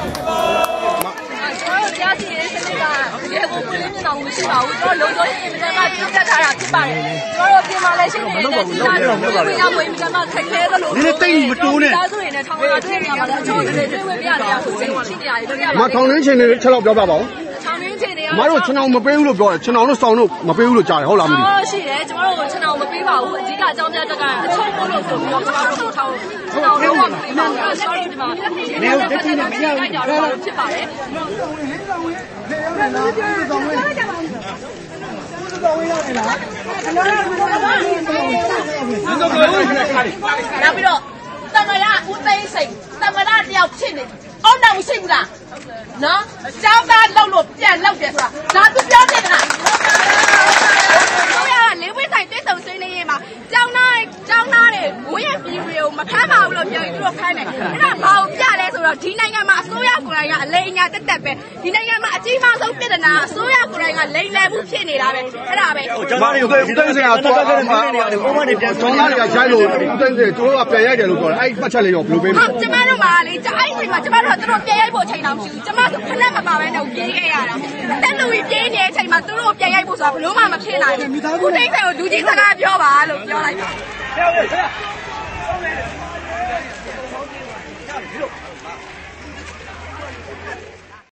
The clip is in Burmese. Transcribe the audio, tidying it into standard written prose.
家庭人生那个结婚婚姻那种是吧？我说楼多些人嘛，就在他俩去办的。我说别嘛来现在的其他人，我们家为什么开开的楼？你等于不多呢？大多人的长话对的嘛，就是这为别的呀，这我亲家一个。 妈，唐人街的吃老表表包。 长宁街的呀。 妈，我吃那我们北欧路表的，吃那我烧肉，没北欧路家的好难的。 哦，是的，这我吃那我们北包，我自家家这个超过了就要超超。那我们北包要小一点嘛，没有这今天没有来讲了，去办的。 နောက်ပြီးတော့သမရဦးသိန်းစိန်သမရတယောက်ဖြစ်နေအောက်တော့ရှိဘူးလားနော်ကျောင်းသားလောက်လို့ပြန်လောက်တယ်ဆိုတာဒါသူပြောနေတယ်လားတို့ရလေးဝိဆိုင်တိတ်ဆုံဆွေးနေရေးမှာကျောင်းသားတွေဝင်းရပြည်တွေကိုမဖမ်းပါဘူးလို့ပြောရင်သူတို့ဖမ်းတယ်အဲ့ဒါဘာကိုပြလဲဆိုတော့ဒီနိုင်ငံမှာအစိုးရကိုယ်တိုင်ကအလိမ်အညာတက်တက်ပဲဒီနိုင်ငံမှာအကြီးမားဆုံးပြည်ထနာအစိုးရကိုယ်တိုင်ကလိမ်လည်မှုဖြစ်နေတာပဲအဲ့ဒါပဲကျွန်တော်တို့ဦးသိန်းစင်ကတော့ဘုံကနေပြန်ကျောင်းသားတွေကချိုင်းလို့ဦးသိန်းစင်တို့ကပြန်ရိုက်တယ်လို့ပြောတယ်အဲ့မှတ်ချက်လေးရောဘယ်လိုပေးမလဲကျမတို့မှာလေအဲ့ဒီမှာကျမတို့ကသူတို့ပြန်ရိုက်ဖို့အချိန်တော့မရှိဘူးကျမတို့ခဏမပါပဲတော့ပြေးခဲ့ရတာတက်လူကြီးပြေးနေတဲ့အချိန်မှာသူတို့ပြန်ရိုက်ဖို့ဆိုတာဘယ်လို့မှမဖြစ်နိုင်ဘူးဦးသိန်းစင်ကိုလူကြီးစကားပြောပါလို့ပြောလိုက်တာ